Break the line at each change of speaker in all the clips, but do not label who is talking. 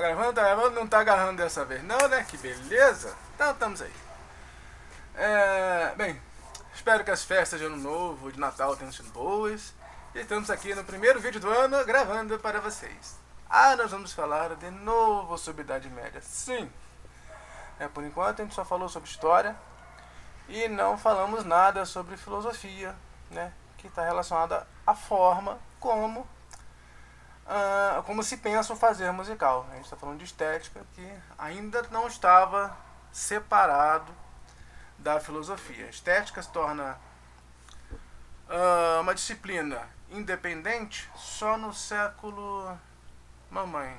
Tá gravando, não tá agarrando dessa vez não, né? Que beleza! Então estamos aí. Bem, espero que as festas de Ano Novo, de Natal tenham sido boas. E estamos aqui no primeiro vídeo do ano gravando para vocês. Nós vamos falar de novo sobre Idade Média. Sim! Por enquanto a gente só falou sobre história e não falamos nada sobre filosofia, né? Que está relacionada à forma como se pensa o fazer musical. A gente está falando de estética, que ainda não estava separado da filosofia. A estética se torna uma disciplina independente só no século, mamãe,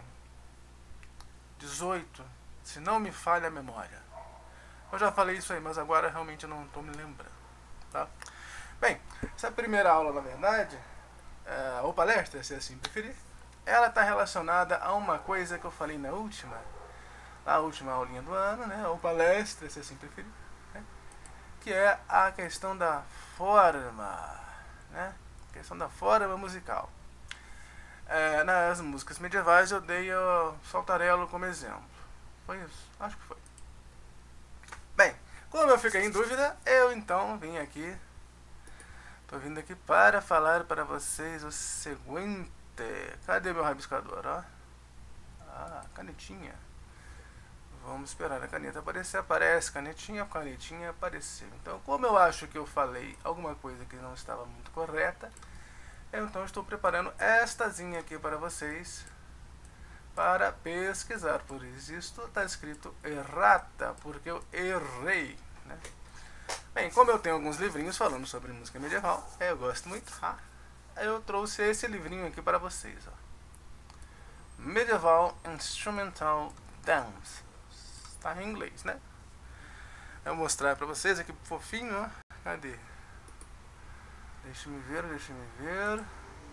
18, se não me falha a memória. Eu já falei isso aí, mas agora realmente eu não estou me lembrando, tá? Bem, essa primeira aula, na verdade, ou palestra, se assim preferir, ela está relacionada a uma coisa que eu falei na última aulinha do ano, né? Ou palestra, se assim preferir, né? Que é a questão da forma, né? A questão da forma musical. Nas músicas medievais eu dei o saltarello como exemplo. Foi isso? Acho que foi. Bem, como eu fiquei em dúvida, eu então vim aqui. Tô vindo aqui para falar para vocês o seguinte. Cadê meu rabiscador, ó? Canetinha. Vamos esperar a caneta aparecer. Aparece, canetinha apareceu. Então, como eu acho que eu falei alguma coisa que não estava muito correta, eu então estou preparando estazinha aqui para vocês para pesquisar. Por isso está escrito errata, porque eu errei, né? Bem, como eu tenho alguns livrinhos falando sobre música medieval, eu gosto muito, eu trouxe esse livrinho aqui para vocês, ó. Medieval Instrumental Dance. Está em inglês, né? Eu vou mostrar para vocês aqui fofinho, ó. Cadê? Deixa me ver.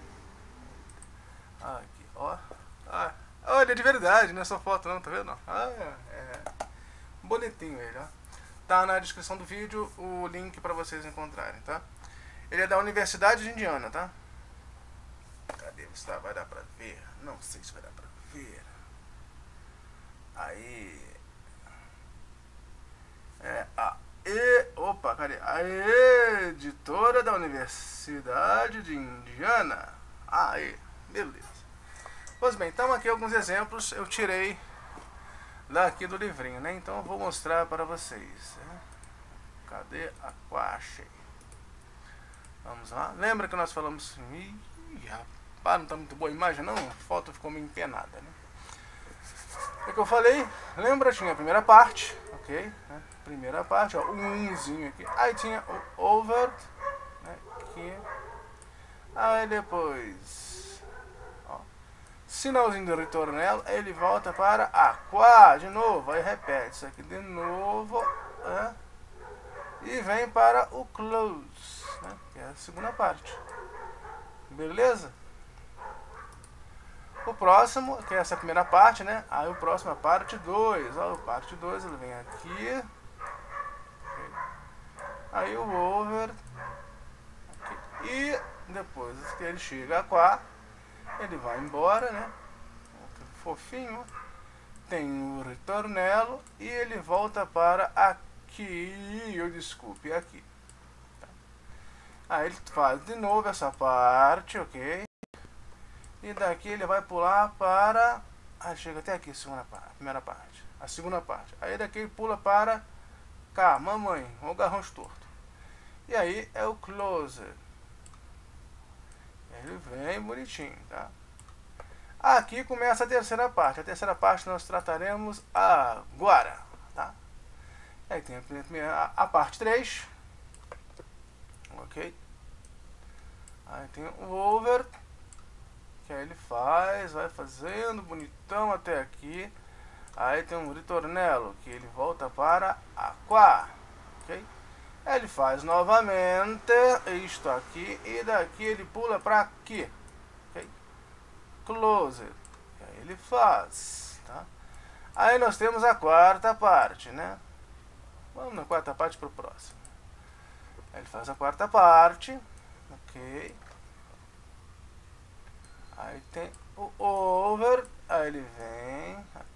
Aqui, ó. Olha, de verdade, não é só foto não, tá vendo? Bonitinho ele, ó. Tá na descrição do vídeo o link para vocês encontrarem, tá? Ele é da Universidade de Indiana, tá? Cadê? Vai dar pra ver? Não sei se vai dar pra ver. Aí. Opa, cadê? A editora da Universidade de Indiana. Aí, beleza. Pois bem, então aqui alguns exemplos eu tirei daqui do livrinho, né? Então eu vou mostrar para vocês, né? Cadê a Quache? Vamos lá. Lembra que nós falamos... Rapaz, não tá muito boa a imagem não? A foto ficou meio empenada, né? O que eu falei? Lembra? Tinha a primeira parte, ok? Né? Primeira parte, ó, o umzinho aqui. Aí tinha o over, né? Aqui. Aí depois, ó, sinalzinho do ritornello, ele volta para a qua, de novo, aí repete isso aqui de novo, né? E vem para o close, né? Que é a segunda parte. Beleza? O próximo, que é essa primeira parte, né? Aí o próximo é a parte 2. Ó, a parte 2 ele vem aqui. Okay. Aí o over. Aqui. E depois que ele chega a qua, ele vai embora, né? Fofinho. Tem o ritornello e ele volta para aqui. Desculpe, aqui. Tá. Aí ele faz de novo essa parte, ok? E daqui ele vai pular para... chega até aqui, primeira parte. A segunda parte. Aí daqui ele pula para cá, mamãe, o garrancho torto. E aí é o closer. Ele vem bonitinho, tá? Aqui começa a terceira parte. A terceira parte nós trataremos agora, tá? Aí tem a parte 3. Ok? Aí tem o over. Que aí ele vai fazendo bonitão até aqui. Aí tem um ritornello que ele volta para a qua, ok? Aí ele faz novamente isto aqui e daqui ele pula para aqui, ok? Close. E aí ele faz, tá? Aí nós temos a quarta parte, né? Vamos na quarta parte para o próximo. Aí ele faz a quarta parte, ok? Aí tem o over, aí ele vem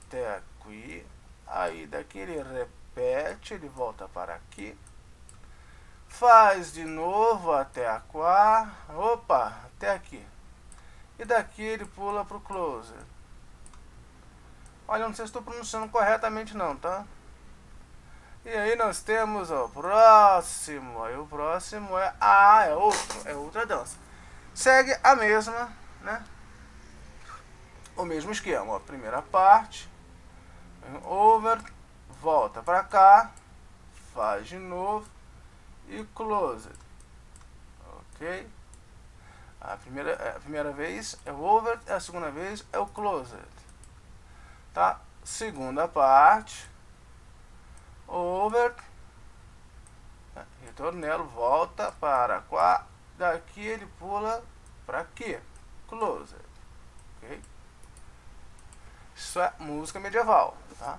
daqui ele repete, ele volta para aqui. Faz de novo até a até aqui. E daqui ele pula para o closer. Olha, não sei se estou pronunciando corretamente não, tá? E aí nós temos o próximo. Aí o próximo é outra dança. Segue a mesma, né? O mesmo esquema, ó. Primeira parte, over, volta para cá, faz de novo e close. Ok? A primeira vez é o over, a segunda vez é o close. Tá? Segunda parte, over, ritornelo, volta para cá, daqui ele pula para aqui, close. Ok? Isso é música medieval, tá?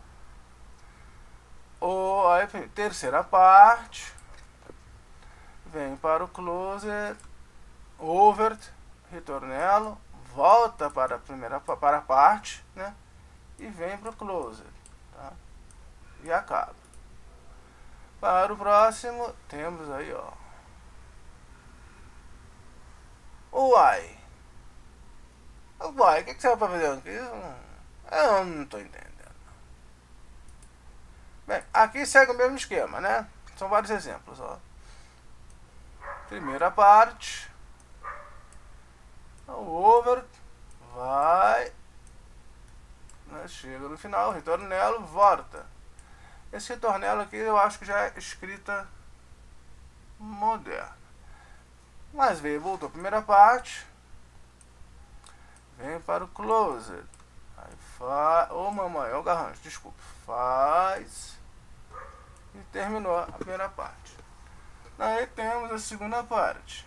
Aí, terceira parte, vem para o closer, over, ritornelo, volta para a parte, né? E vem para o closer, tá? E acaba. Para o próximo, temos aí, ó, o why. O why, o que você vai fazer aqui? Eu não estou entendendo. Bem, aqui segue o mesmo esquema, né? São vários exemplos, ó. Primeira parte, o over, vai, né? Chega no final, ritornelo, volta. Esse ritornelo aqui eu acho que já é escrita moderna. Mas voltou a primeira parte, vem para o closer. Aí faz, mamãe, é o garrancho, desculpa, faz e terminou a primeira parte. Aí temos a segunda parte.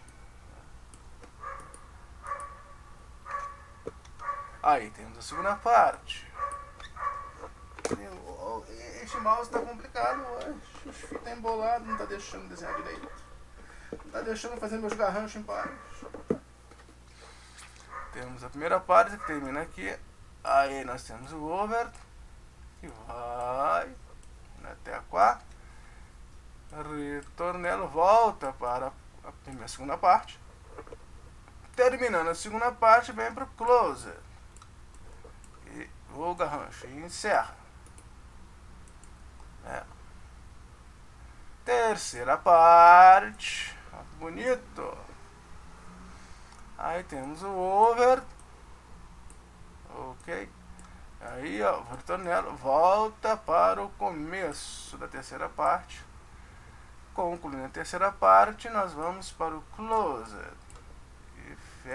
Aí temos a segunda parte. Este mouse tá complicado hoje. Os fios tá embolado, não tá deixando desenhar direito. Não tá deixando fazer meus garranchos em paz. Temos a primeira parte que termina aqui. Aí nós temos o over, que vai até a quarta. Ritornelo, volta para a segunda parte. Terminando a segunda parte, vem para o closer. E o garrancho e encerra. Terceira parte, bonito. Aí temos o over, ok. Aí, ó, o ritornelo volta para o começo da terceira parte. Concluindo a terceira parte, nós vamos para o closer e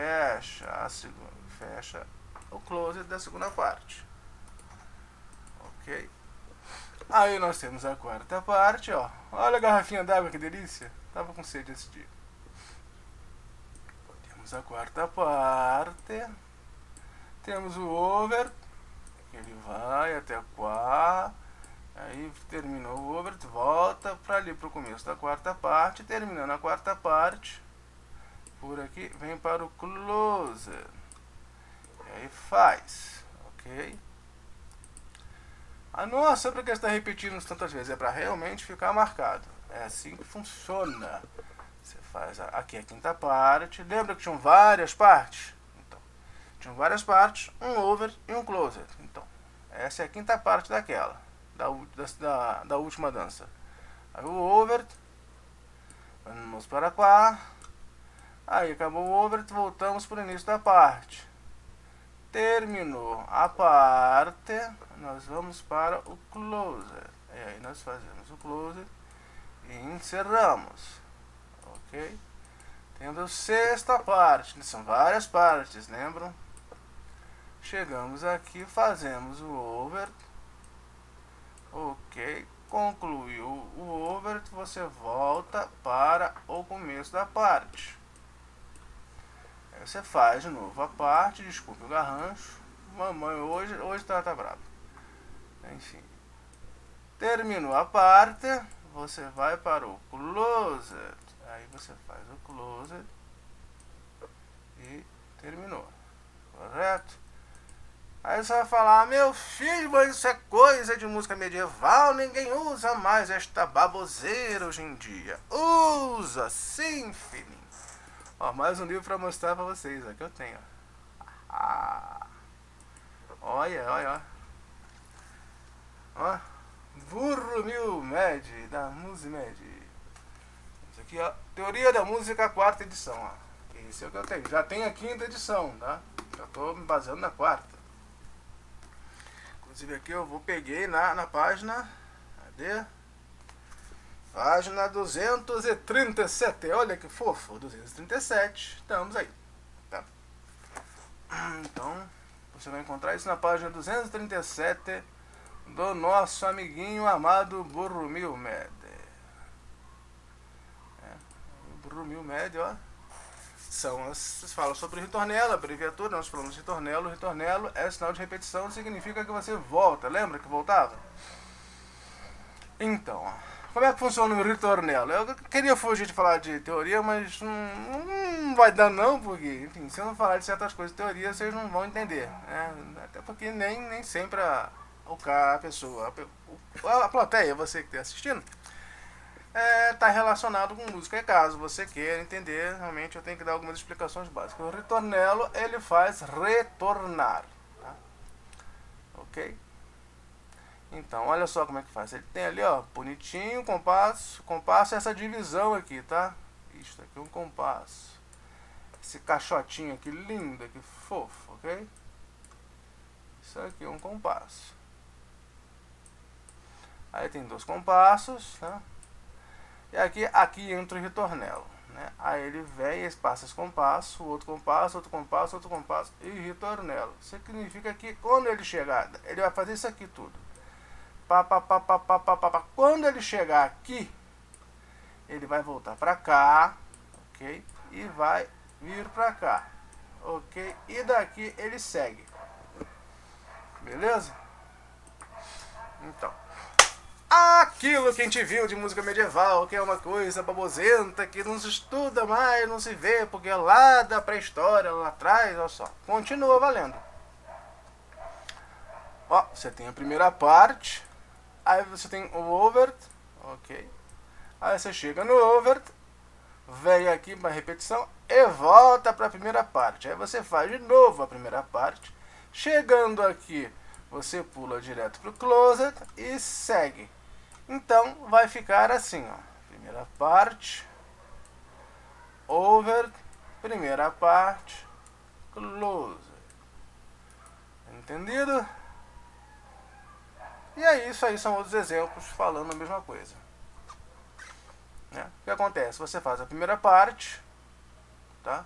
fecha o closer da segunda parte, ok. Aí nós temos a quarta parte, ó. Olha a garrafinha d'água, que delícia. Tava com sede esse dia. Temos a quarta parte. Temos o over, que ele vai até a quarta. Aí terminou o over, volta para ali para o começo da quarta parte. Terminando a quarta parte, por aqui, vem para o closer. E aí faz, ok. Não é só porque está repetindo tantas vezes, é para realmente ficar marcado. É assim que funciona. Você faz aqui a quinta parte. Lembra que tinham várias partes? Então, tinham várias partes, um over e um closer. Então, essa é a quinta parte daquela, da última dança. Aí o over, vamos para cá. Aí acabou o over, voltamos para o início da parte. Terminou a parte, nós vamos para o closer. E aí nós fazemos o closer e encerramos, ok? Temos a sexta parte, são várias partes, lembram? Chegamos aqui, fazemos o over, ok? Concluiu o over, você volta para o começo da parte. Você faz de novo a parte, desculpe o garrancho. Mamãe hoje tá brava. Enfim. Terminou a parte, você vai para o closer. Aí você faz o closer e terminou. Correto? Aí você vai falar, meu filho, mas isso é coisa de música medieval, ninguém usa mais esta baboseira hoje em dia. Usa sim, filhinho. Ó, mais um livro pra mostrar pra vocês, ó, que eu tenho. Ah, olha, olha, ó. Burro Med, da Musimed. Isso aqui, ó, Teoria da Música, 4ª edição, ó. Esse é o que eu tenho. Já tem a 5ª edição, tá? Já tô me baseando na 4ª. Inclusive aqui eu peguei na página. Cadê? Página 237. Olha que fofo. 237. Estamos aí. Tá? Então, você vai encontrar isso na página 237 do nosso amiguinho amado Borromil Med. Borromil Med, ó. Falam sobre o ritornelo, abreviatura, nós falamos ritornelo. Ritornelo é sinal de repetição, significa que você volta. Lembra que voltava? Então, como é que funciona o ritornelo? Eu queria fugir de falar de teoria, mas não vai dar não, porque, enfim, se eu não falar de certas coisas de teoria, vocês não vão entender. Né? Até porque nem sempre a pessoa, a plateia, você que está assistindo, está relacionado com música. E caso você queira entender, realmente eu tenho que dar algumas explicações básicas. O ritornelo, ele faz retornar, tá? Ok? Então, olha só como é que faz. Ele tem ali, ó, bonitinho, compasso é essa divisão aqui, tá? Isto aqui é um compasso. Esse caixotinho aqui, lindo, que fofo, ok? Isso aqui é um compasso. Aí tem 2 compassos, tá? E aqui entra o ritornelo, né? Aí ele vem e passa esse compasso, outro compasso, outro compasso, outro compasso e ritornelo. Isso significa que quando ele chegar, ele vai fazer isso aqui tudo. Pá, pá, pá, pá, pá, pá, pá, pá. Quando ele chegar aqui, ele vai voltar pra cá, ok? E vai vir pra cá, ok? E daqui ele segue. Beleza? Então, aquilo que a gente viu de música medieval, que é uma coisa babosenta, que não se estuda mais, não se vê, porque é lá da pré-história, lá atrás, olha só, continua valendo. Ó, você tem a primeira parte, aí você tem o overt, ok? Aí você chega no overt, vem aqui para repetição e volta para a primeira parte. Aí você faz de novo a primeira parte, chegando aqui, você pula direto para o closet e segue. Então, vai ficar assim, ó. Primeira parte, over, primeira parte, close. Entendido? E é isso aí, são outros exemplos falando a mesma coisa. Né? O que acontece? Você faz a primeira parte, tá?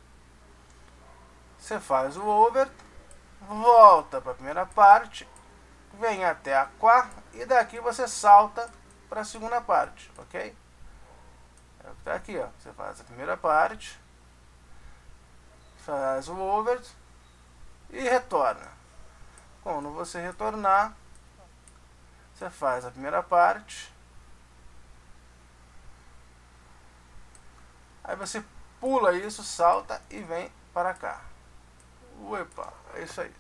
Você faz o over, volta para a primeira parte, vem até a quá e daqui você salta para a segunda parte, ok? É o que está aqui, ó. Você faz a primeira parte, faz o over e retorna. Quando você retornar, você faz a primeira parte, aí você pula isso, salta e vem para cá. Uepa, é isso aí.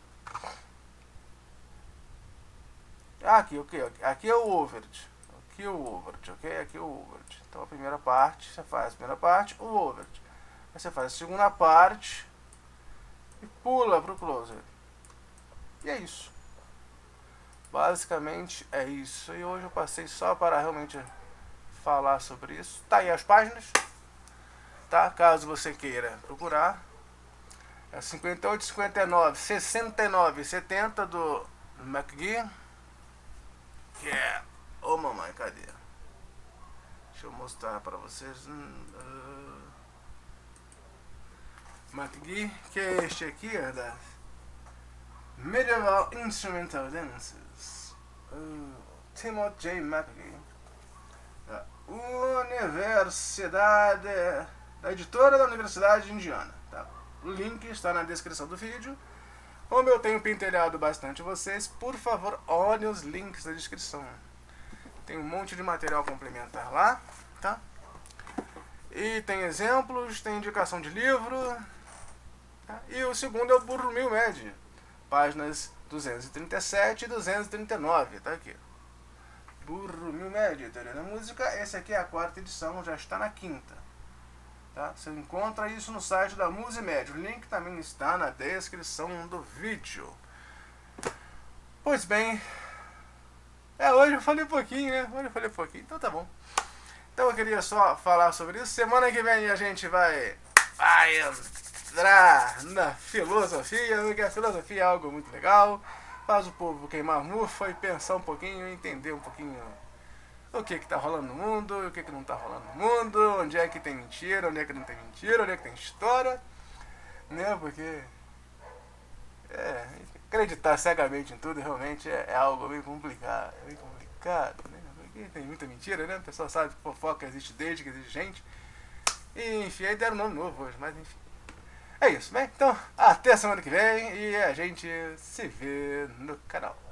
Aqui, ok, aqui é o overt. Aqui é o overt, ok? Aqui é o overt. Então a primeira parte, você faz a primeira parte, o overt. Aí você faz a segunda parte e pula para o closer. E é isso. Basicamente é isso. E hoje eu passei só para realmente falar sobre isso. Tá aí as páginas, tá? Caso você queira procurar. É 58, 59, 69, 70 do McGee. Que é... Ô mamãe, cadê? Deixa eu mostrar para vocês. McGee, que é este aqui, é da Medieval Instrumental Dances. Timothy J. McGee, da Universidade, da editora da Universidade de Indiana. Tá? O link está na descrição do vídeo. Como eu tenho pentelhado bastante vocês, por favor, olhem os links da descrição. Tem um monte de material complementar lá, tá? E tem exemplos, tem indicação de livro, tá? E o segundo é o Borromil Med, páginas 237 e 239, tá aqui. Burro Mil Média, Teoria da Música, essa aqui é a 4ª edição, já está na 5ª. Tá? Você encontra isso no site da Musimed, o link também está na descrição do vídeo. Pois bem, hoje eu falei pouquinho, né? Hoje eu falei pouquinho, então tá bom. Então eu queria só falar sobre isso. Semana que vem a gente vai entrar na filosofia, porque a filosofia é algo muito legal. Faz o povo queimar mufa e pensar um pouquinho, entender um pouquinho o que tá rolando no mundo, o que não tá rolando no mundo, onde é que tem mentira, onde é que não tem mentira, onde é que tem história, né? Porque acreditar cegamente em tudo realmente é algo bem complicado, né? Porque tem muita mentira, né? O pessoal sabe que fofoca existe desde que existe gente. E enfim, aí deram um nome novo hoje, mas enfim. É isso, bem? Então, até semana que vem e a gente se vê no canal.